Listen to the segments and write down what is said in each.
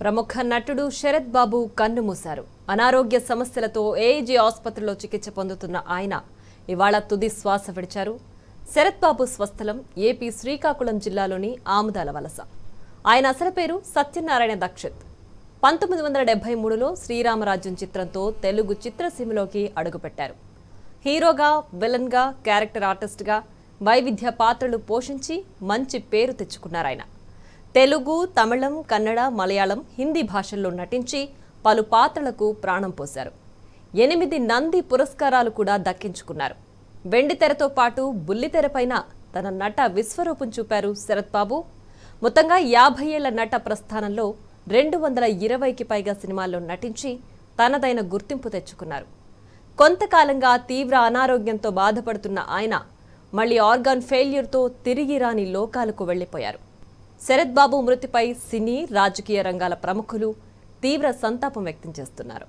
ప్రముఖ నటుడు శరత్ బాబు కన్నుమూశారు. అనారోగ్య సమస్యలతో ఏజీ ఆసుపత్రిలో చికిత్స పొందుతున్న ఆయన ఇవాళ తుది శ్వాస విడిచారు. శరత్ బాబు స్వస్థలం ఏపీ శ్రీకాకుళం జిల్లాలోని ఆముదాల వలస. ఆయన అసలు పేరు సత్యనారాయణ దక్షిత్. 1973లో శ్రీరామరాజ్యం చిత్రంతో తెలుగు చిత్రసీమలోకి అడుగుపెట్టారు. హీరోగా, విలన్గా, క్యారెక్టర్ ఆర్టిస్ట్గా వైవిధ్య పాత్రలు పోషించి మంచి పేరు తెచ్చుకున్నారాయన. తెలుగు, తమిళం, కన్నడ, మలయాళం, హిందీ భాషల్లో నటించి పలు పాత్రలకు ప్రాణం పోశారు. 8 నంది పురస్కారాలు కూడా దక్కించుకున్నారు. వెండితెరతో పాటు బుల్లితెరపైన తన నట విశ్వరూపం చూపారు శరత్ బాబు. మొత్తంగా 50 ఏళ్ల నట ప్రస్థానంలో 220కి పైగా సినిమాల్లో నటించి తనదైన గుర్తింపు తెచ్చుకున్నారు. కొంతకాలంగా తీవ్ర అనారోగ్యంతో బాధపడుతున్న ఆయన మళ్లీ ఆర్గాన్ ఫెయిల్యూర్తో తిరిగి రాని లోకాలకు వెళ్లిపోయారు. శరత్ బాబు మృతిపై సినీ, రాజకీయ రంగాల ప్రముఖులు తీవ్ర సంతాపం వ్యక్తం చేస్తున్నారు.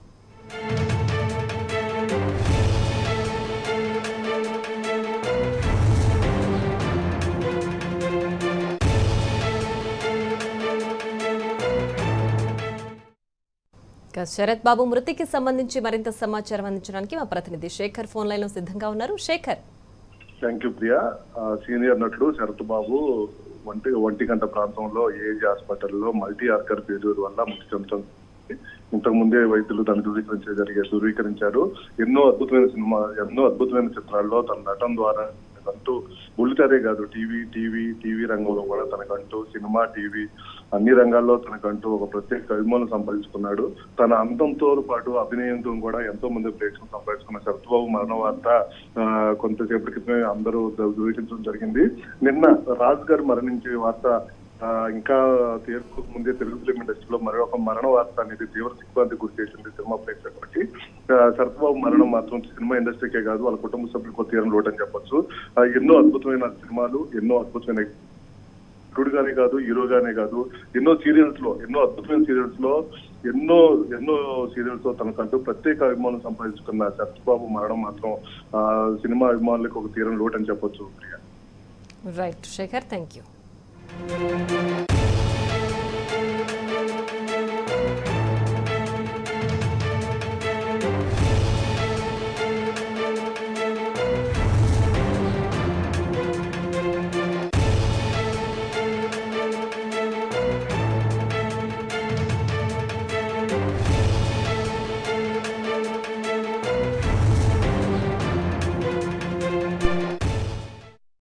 శరత్ బాబు మృతికి సంబంధించి మరింత సమాచారం అందించడానికి మా ప్రతినిధి శేఖర్ ఫోన్ లైన్ లో సిద్ధంగా ఉన్నారు. శేఖర్. Thank you Priya. సీనియర్ నటుడు శరత్ బాబు ఒంటిగంట ప్రాంతంలో ఏజీ హాస్పిటల్లో మల్టీ ఆర్గన్ ఫెయిల్యూర్ వల్ల మృతి చెందడం ఇంతకు ముందే వైద్యులు దాన్ని ధృవీకరించారు. ఎన్నో అద్భుతమైన చిత్రాల్లో తన నటన ద్వారా తనకంటూ బుల్లితెరే కాదు, టీవీ రంగంలో కూడా తనకంటూ సినిమా, టీవీ అన్ని రంగాల్లో తనకంటూ ఒక ప్రత్యేక అభిమానం సంపాదించుకున్నాడు. తన అందంతో పాటు అభినయంతో కూడా ఎంతో మంది ప్రేక్షకులు సంపాదించుకున్న శరత్ బాబు మరణ వార్త కొంతసేపటి క్రితమే అందరూ ధృవీకరించడం జరిగింది. నిన్న రాజ్ గారు మరణించే వార్త ఇంకా తీర్పు ముందే తెలుగు ఫిలిం ఇండస్ట్రీలో మరొక మరణ వార్త అనేది తీవ్ర దిగ్భ్రాంతి గురి చేసింది సినిమా ప్రేక్షకులకి. శరత్ బాబు మరణం మాత్రం సినిమా ఇండస్ట్రీకే కాదు, వాళ్ళ కుటుంబ సభ్యులకు తీరం లోటు అని చెప్పొచ్చు. ఎన్నో అద్భుతమైన సినిమాలు, ఎన్నో అద్భుతమైన నటుడుగానే కాదు, హీరోగానే కాదు, ఎన్నో అద్భుతమైన సీరియల్స్ లో ఎన్నో సీరియల్స్ తో తనకంటూ ప్రత్యేక అభిమానం సంపాదించుకున్న శరత్ బాబు మరణం మాత్రం సినిమా అభిమానులకు ఒక తీరం లోటు అని చెప్పొచ్చు. Right Shekhar, thank you.